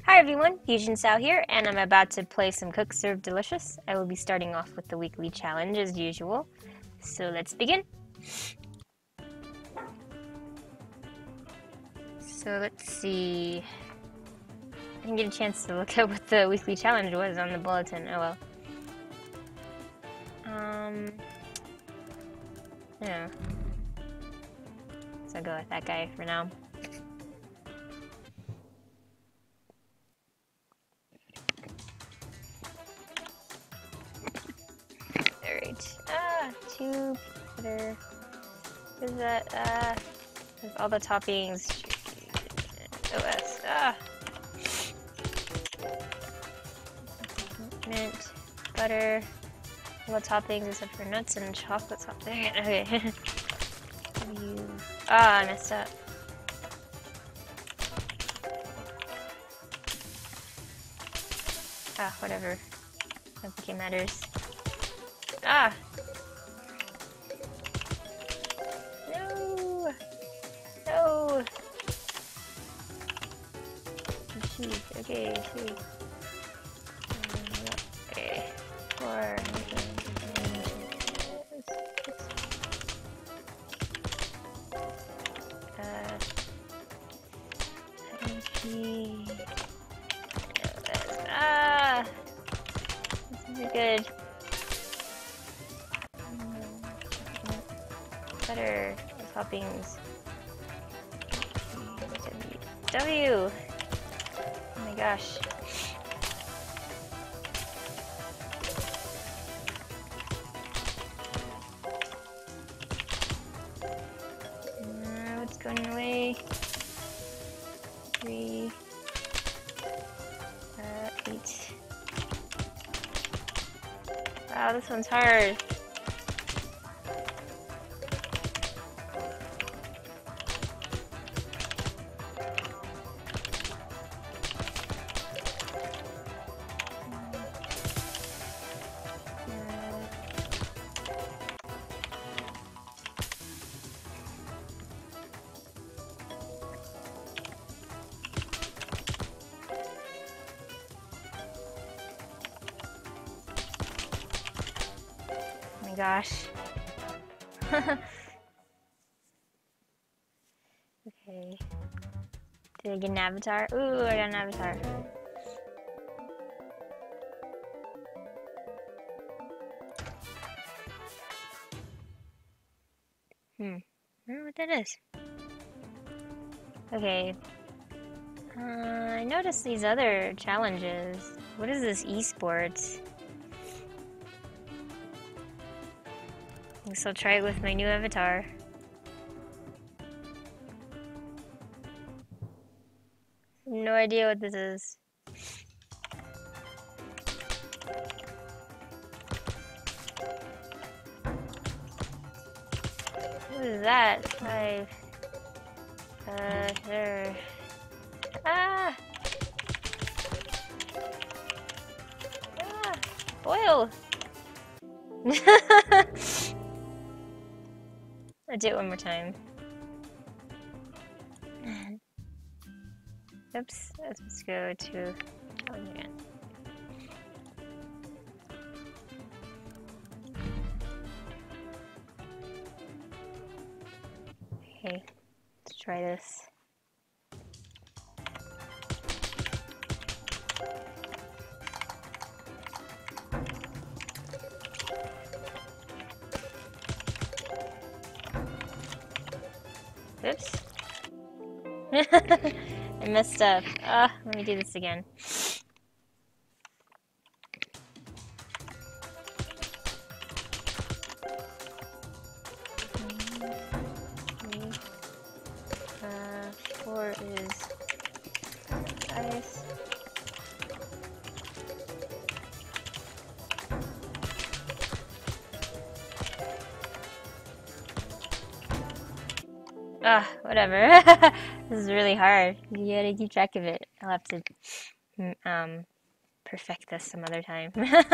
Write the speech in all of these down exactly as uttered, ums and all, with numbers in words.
Hi everyone, Fusion Sao here, and I'm about to play some Cook Serve Delicious. I will be starting off with the weekly challenge as usual. So let's begin. So let's see. I didn't get a chance to look at what the weekly challenge was on the bulletin. Oh well. Um. Yeah. So I'll go with that guy for now. Alright. Ah, two better. What is that? Ah, with all the toppings. O S. Ah. Mint, butter, all the toppings except for nuts and chocolate sauce. Dang it. Okay. you... Ah, I messed up. Ah, whatever. I don't think it matters. Ah! No! No! Cheese. Okay, cheese. Okay. Four. Uh. Ah! This isn't good. Butter. Toppings. W. W. Oh my gosh. Uh, what's going away? Three. Uh, eight. Wow, this one's hard. Oh my gosh. Okay. Did I get an avatar? Ooh, I got an avatar. Hmm. I don't know what that is. Okay. Uh, I noticed these other challenges. What is this esports? I guess I'll try it with my new avatar. No idea what this is. What is that? Five. Uh, there. Ah! Ah! Oil! I'll do it one more time. Oops, let's go to challenge again. Okay, let's try this. Oops. I messed up. Ah, let me do this again. Three. Uh, four is ice. Ah, whatever. This is really hard. You gotta keep track of it. I'll have to um perfect this some other time.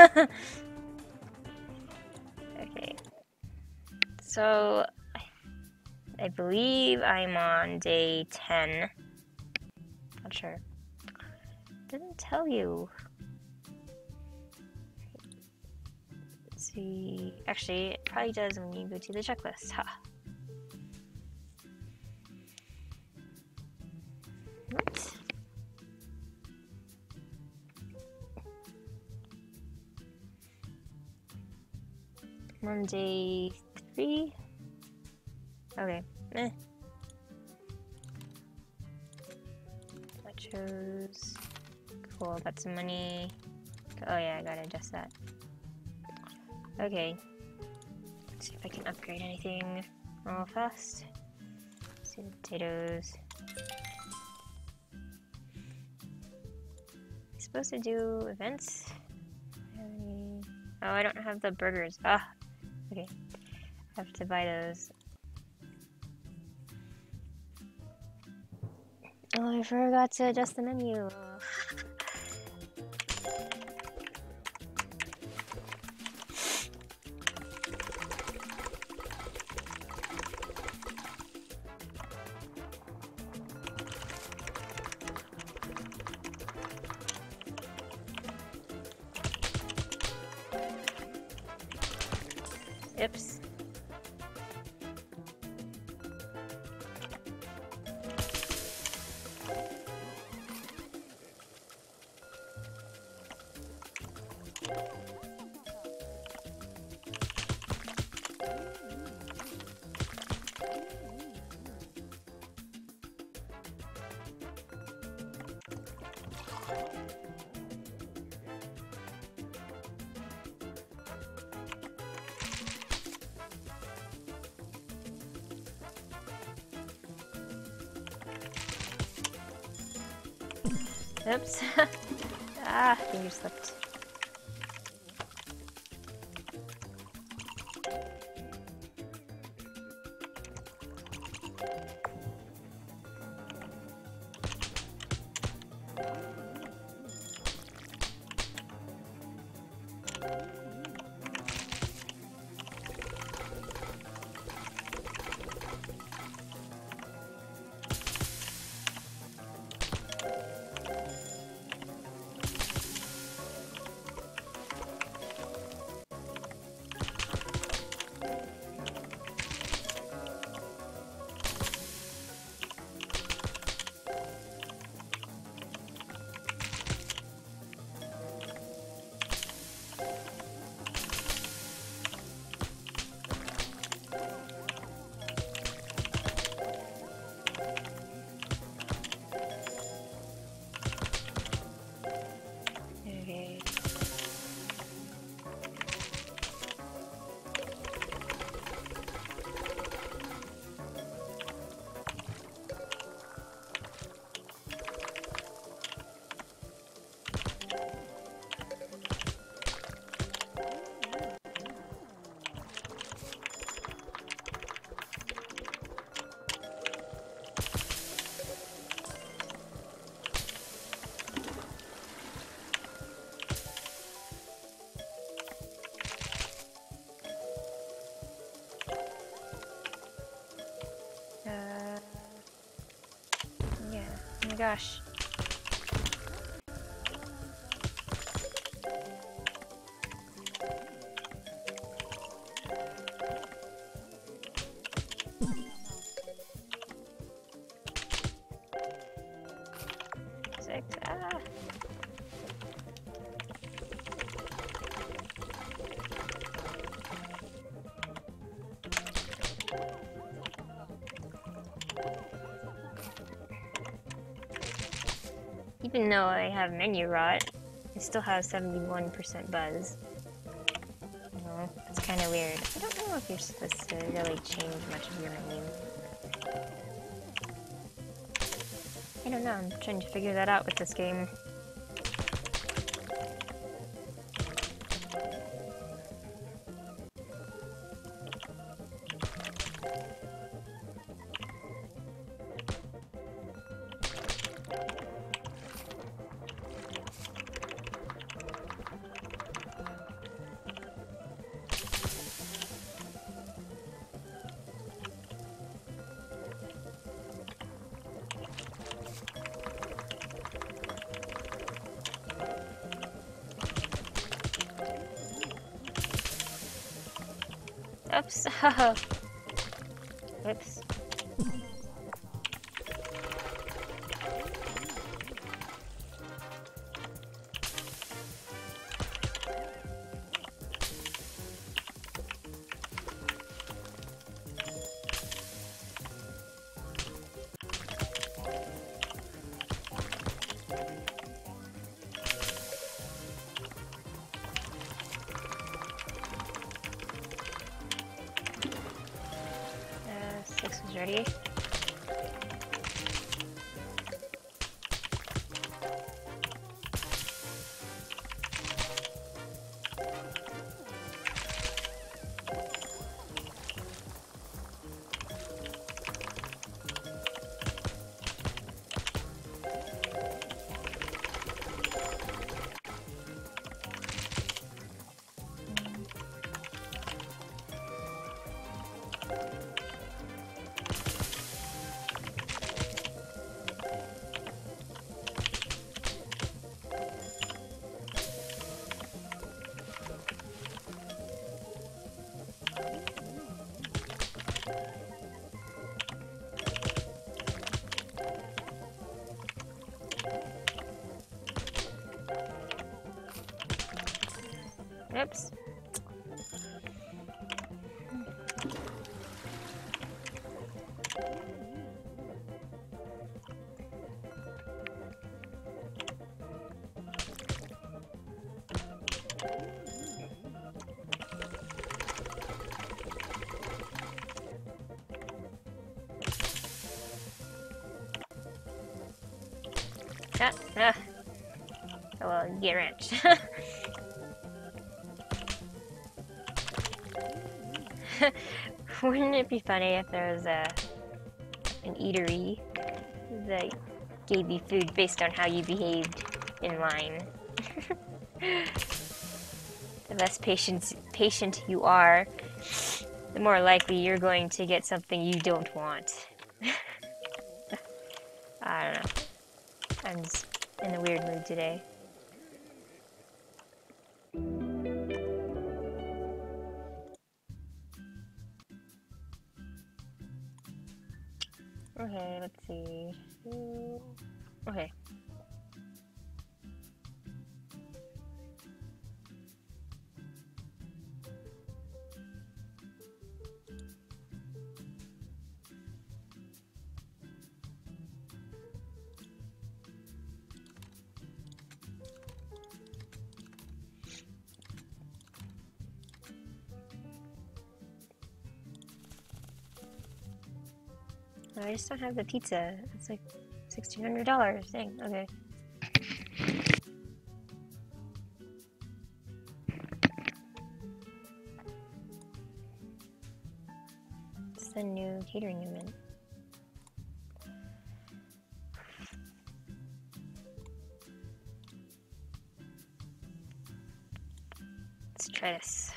Okay. So I believe I'm on day ten. Not sure. Didn't tell you. Let's see. Actually, it probably does when you go to the checklist. Ha. What? We're on day three. Okay. Eh. Nachos. Cool. Got some money. Oh yeah, I gotta adjust that. Okay. Let's see if I can upgrade anything real fast. Let's see the potatoes. I'm supposed to do events? Oh, I don't have the burgers. Ah, okay. I have to buy those. Oh, I forgot to adjust the menu. Oops. Oops. Ah, finger slipped. Okay. Uh, yeah. Oh my gosh. Six. Ah. Even though I have menu rot, I still have seventy-one percent buzz. Oh, that's kind of weird. I don't know if you're supposed to really change much of your menu. I don't know, I'm trying to figure that out with this game. Oops. Whoops. Six is ready. Oops. Ah, ah. Oh well, you get wrenched. Wouldn't it be funny if there was a an eatery that gave you food based on how you behaved in line? The less patient patient you are, the more likely you're going to get something you don't want. I don't know. I'm just in a weird mood today. Okay, let's see. Okay. I just don't have the pizza. It's like sixteen hundred dollars. Dang, okay. It's the new catering event. Let's try this.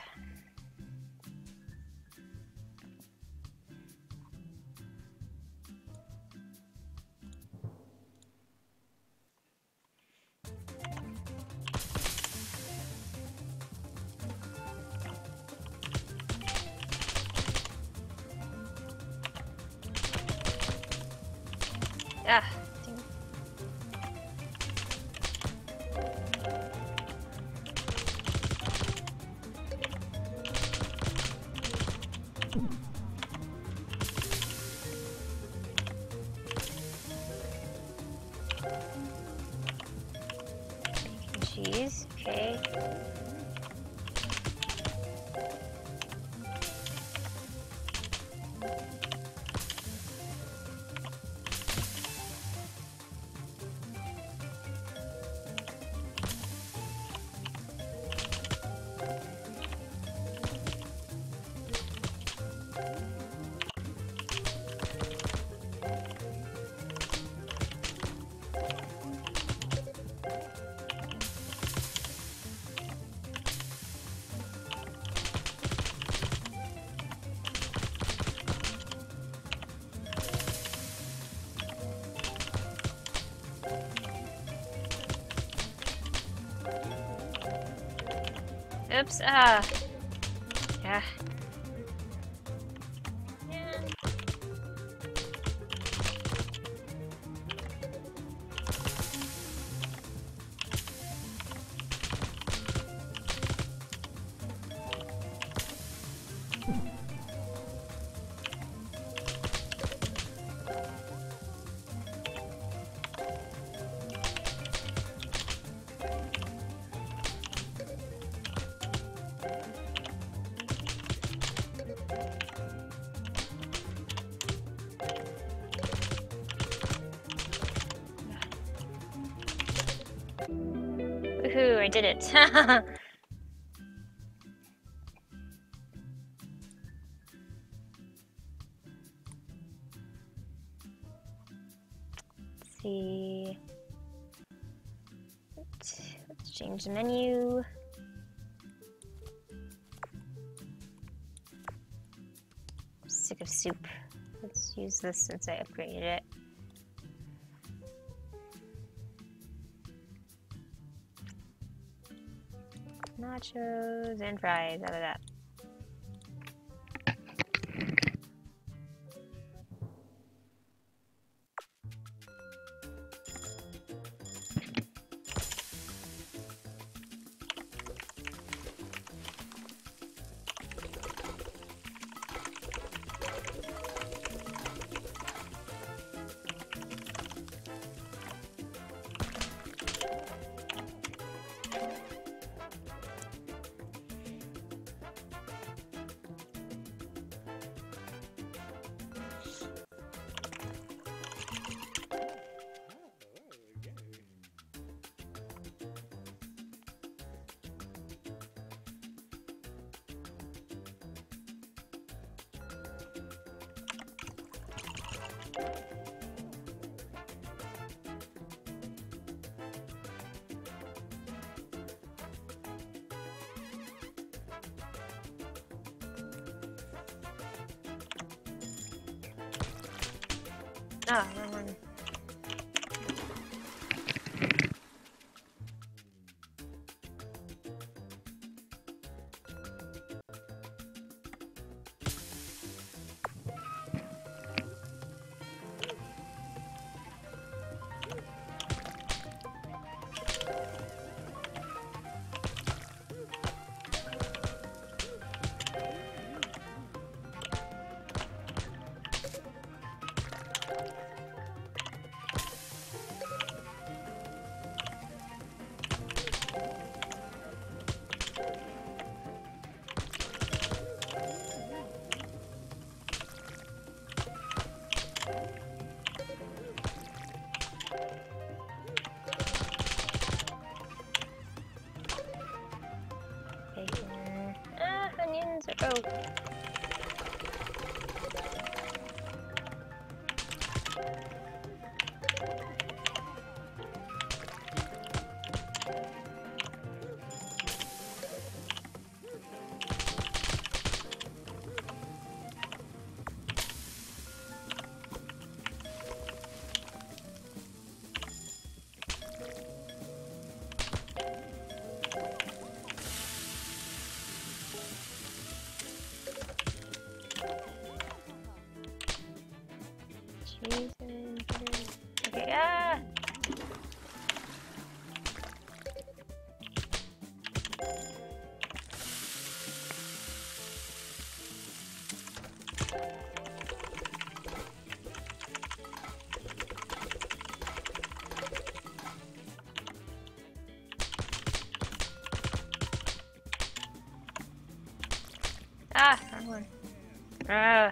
Ah, dang. Bacon cheese, okay. Oops, ah. Yeah. Woohoo, I did it. Let's see. Let's change the menu. I'm sick of soup. Let's use this since I upgraded it. Nachos and fries out of that. Ah, wrong one. Bacon. Ah, onions are oh. Cheese and butter. Okay, ah! Ah, wrong one. Ah.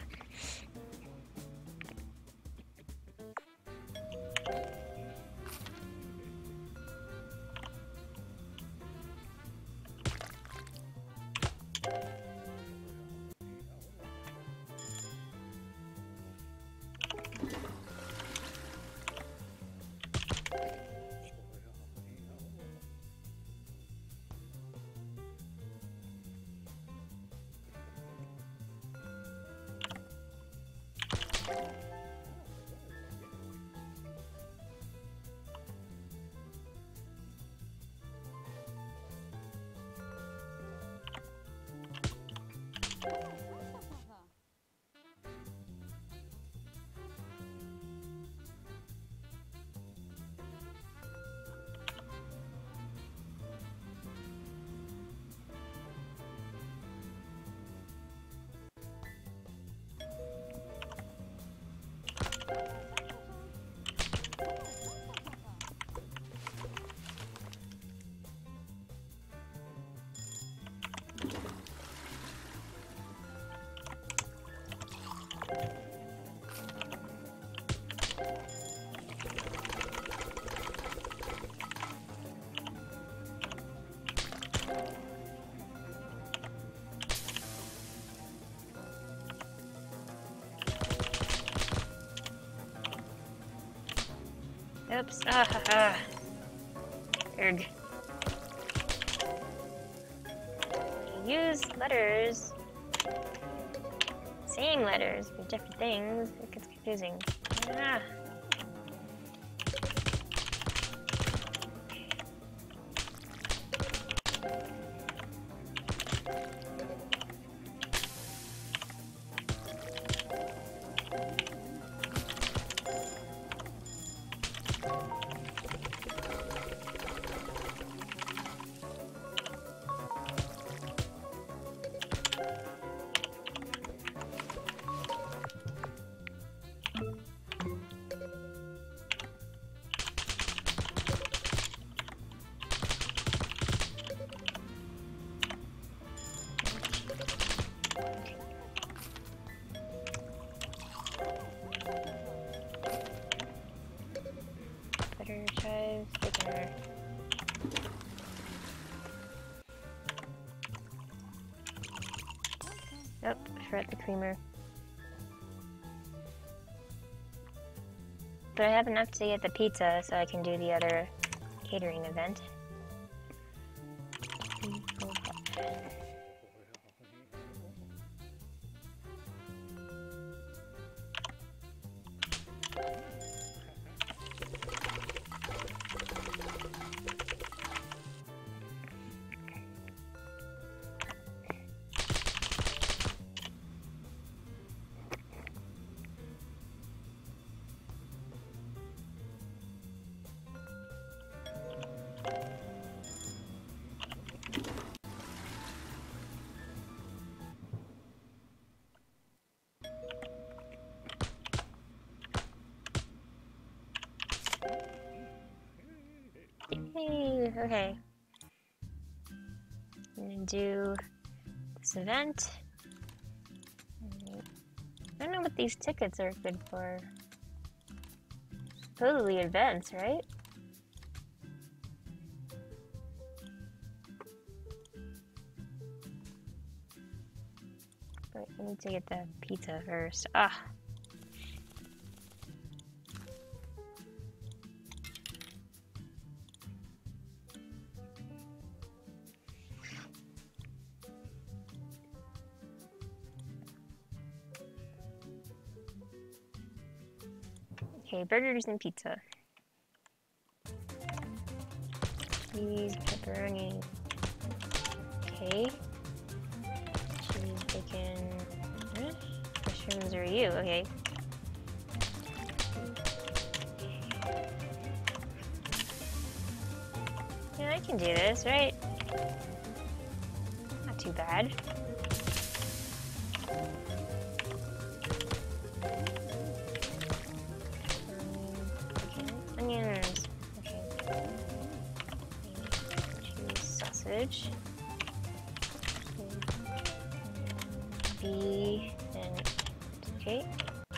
Oops. Ah, ah, ah. Erg. Use letters. Same letters for different things. It gets confusing. Ah. Butter, chives, bacon. Oh, forgot the creamer. But I have enough to get the pizza, so I can do the other catering event. Yay, okay. I'm gonna do this event. I don't know what these tickets are good for. Supposedly events, right? But I need to get the pizza first. Ah. Okay, burgers and pizza. Cheese, pepperoni. Okay. Cheese, bacon. Huh? Mushrooms are you, okay. Yeah, I can do this, right? Not too bad. Onions. Okay. Cheese, sausage. B and okay.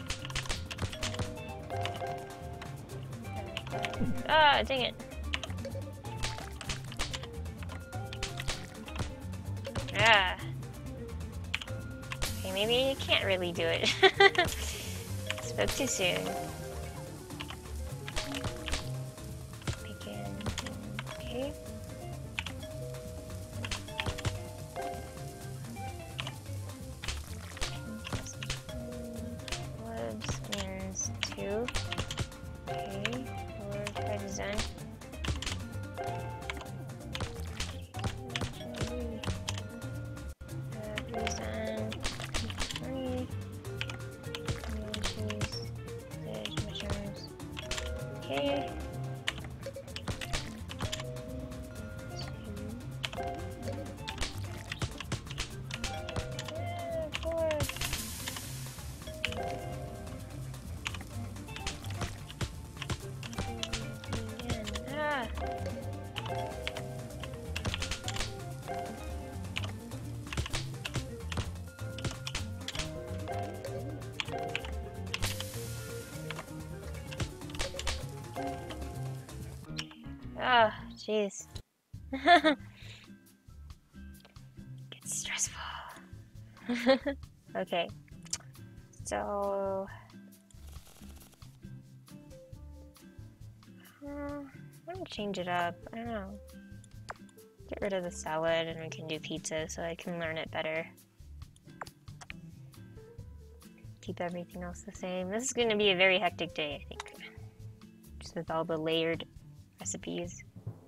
Ah, dang it. Ah. Okay, maybe you can't really do it. Spoke too soon. Bacon. Okay. Olives, onions, two. Okay. Or parmesan. Okay. Oh, jeez. Gets stressful. Okay. So Uh, I want to change it up. I don't know. Get rid of the salad and we can do pizza so I can learn it better. Keep everything else the same. This is going to be a very hectic day, I think. Just with all the layered recipes.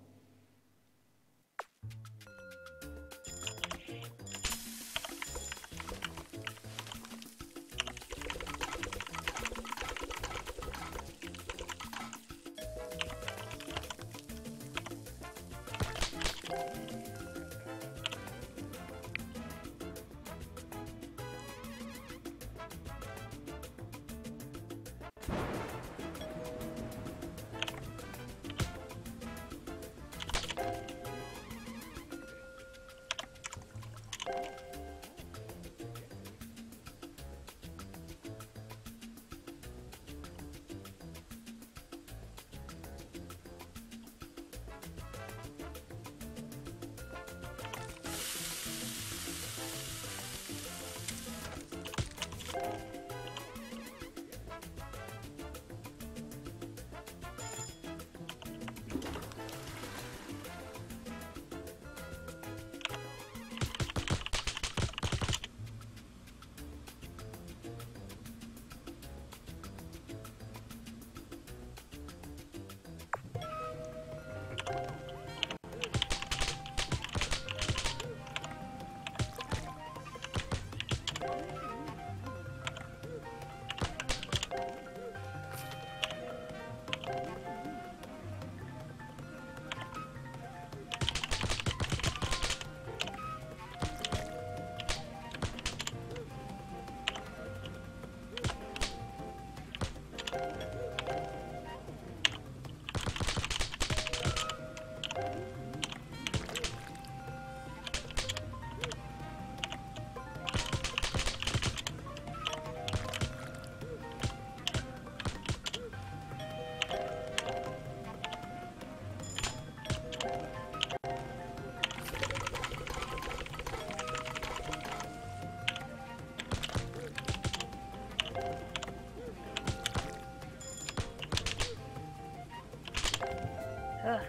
Ugh.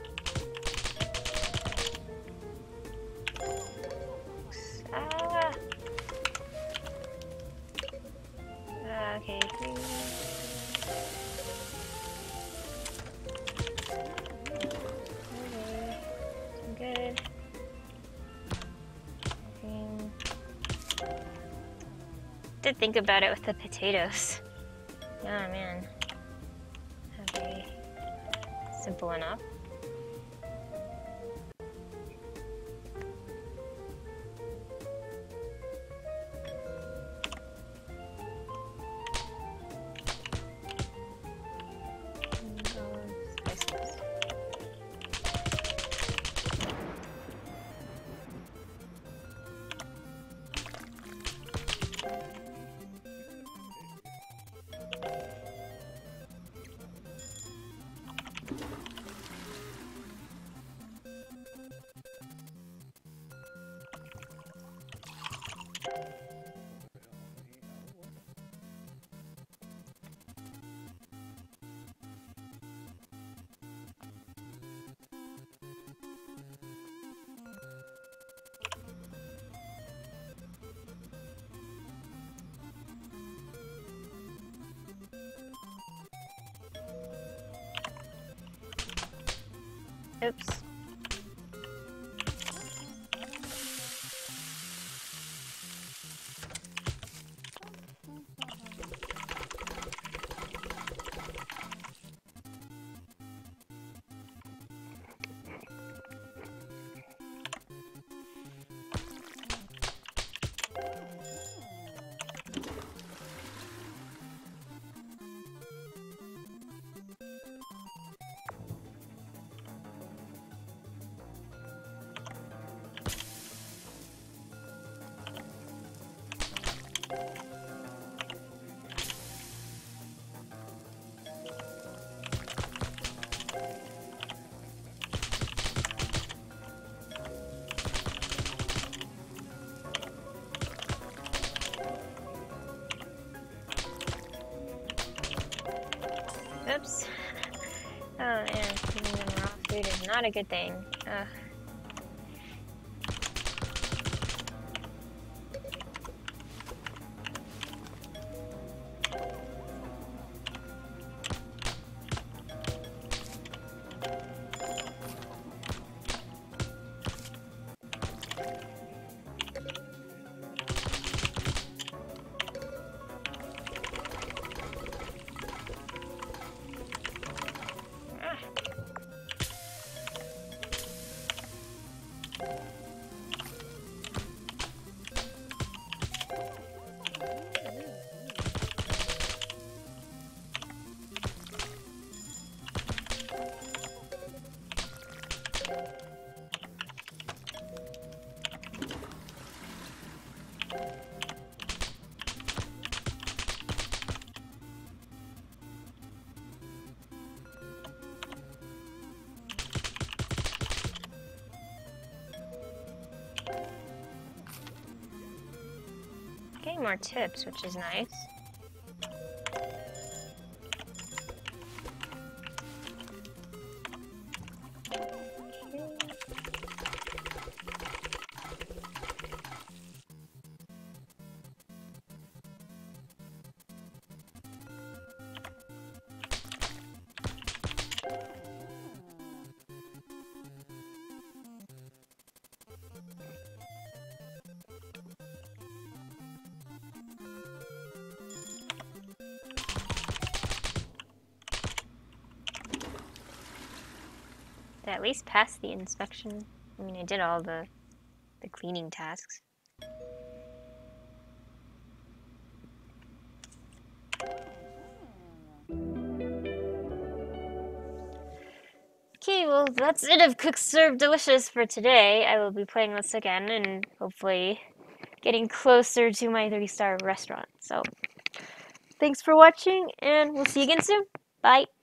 Ah. Uh, okay, three. Okay, I'm good. Nothing. Did think about it with the potatoes. Oh man. Okay. Simple enough. Oops. not a good thing. Ugh. Getting more tips, which is nice. I at least passed the inspection. I mean, I did all the the cleaning tasks. Okay, well, that's it of Cook Serve Delicious for today. I will be playing this again and hopefully getting closer to my three-star restaurant. So, thanks for watching, and we'll see you again soon. Bye!